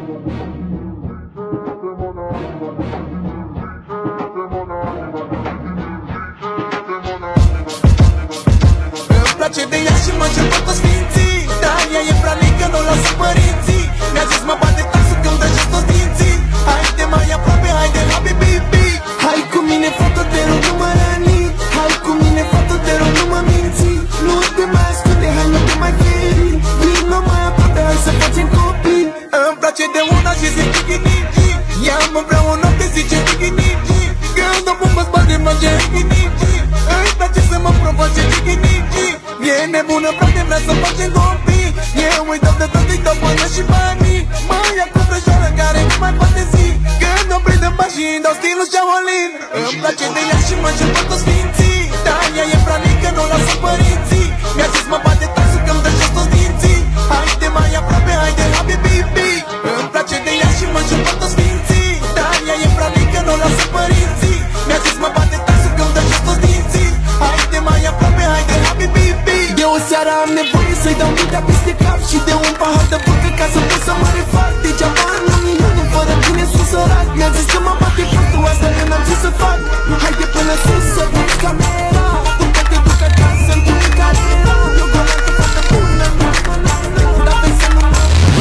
Îmi place de ea și mă cer tot sfinții, dar ea e prea mică, nu o lasă părinții. Mi-a zis mă bate taxul că îmi dă jos toți dinții. Haide mai aproape, haide habibi. Hai cu mine, fată, te rog, nu mă răni. Hai cu mine, fată, te rog, nu mă minți. Nu te mai ascunde, hai, nu te mai feri. Vino mai aproape, hai să facem copii. Îmi place de una și zic tiki-niki. Ea mă vrea o noapte, zice tiki-niki. Când o bumbă spate, mă ce tiki-niki. Îi place să mă provoace tiki-niki. E nebună, frate, vrea să facem copii. Eu îi dau de tot, îi dau până și banii. Mă ia cu frăjoară care nu mai poate zi. Când o prind în bani și îmi dau stilul Shaolin. Îmi place de ea și mă cer tot sfinții, dar ea e prea mică, nu o lasă părinții. Mi-a zis mă bate taxul că îmi dă jos toți dinții. Haide mai aproape, haide habibi. Îmi place de ea și mă cer tot sfinții, dar ea e prea mică, nu o lasă părinții. Mi-a zis mă bate taxul că îmi dă jos toți dinții. Haide mai aproape, haide habibi. De o seară am nevoie să-i dau mintea peste cap și de un pahar de vodka ca să pot să mă refac. Degeaba am un milion, fără tine sunt sărac. Mi-a zis că mă bate faptul asta, că n-am ce să fac. Haide până sus să duci camera, tu te duci acasă în tine care era. Eu golantă fată bună, dar vrei să nu mă.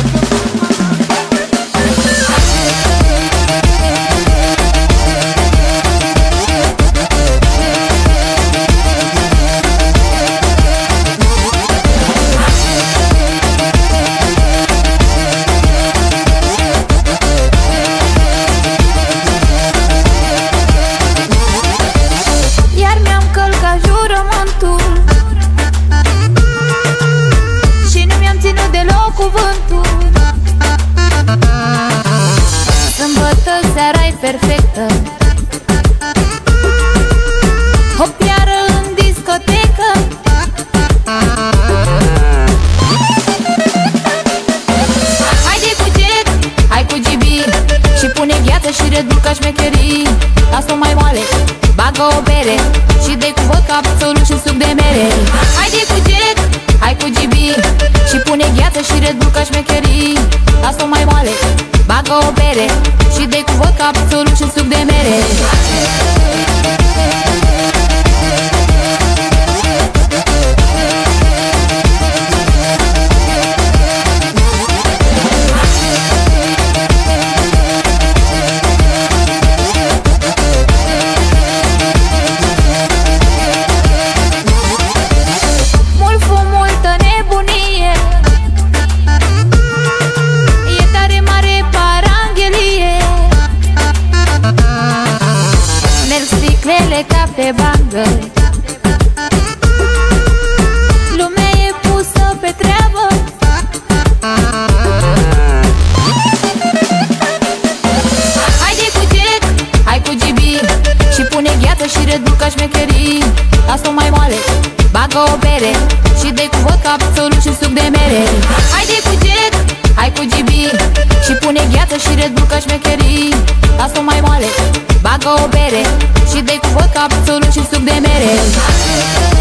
Sâmbătă seara-i perfectă, hop iară în discotecă. Haide cu jet, hai cu GB și pune gheață și reducă șmecherii. Lasă-o mai moale, bagă o bere și dă-i cu vodka, absolut și suc de mere. Haide cu jet, hai cu GB și pune gheață și reducă șmecherii. Lasă-o mai moale, bagă o bere și dă-i cu vodka, absolut și suc de mere. Mult fum, multă nebunie, e tare mare paranghelie. Merg sticlele ca pe bandă, lumea e pusă pe treabă. Haide cu jet, hai cu GB și pune gheață și reducă șmecherii. Lasă-o mai moale, bagă o bere și dă-i cu vodka, absolut și suc de mere. Haide cu jet, hai cu GB și pune gheață și reducă șmecherii. Lasă-o mai moale, bagă o bere și dă-i cu vodka, absolut și suc de mere.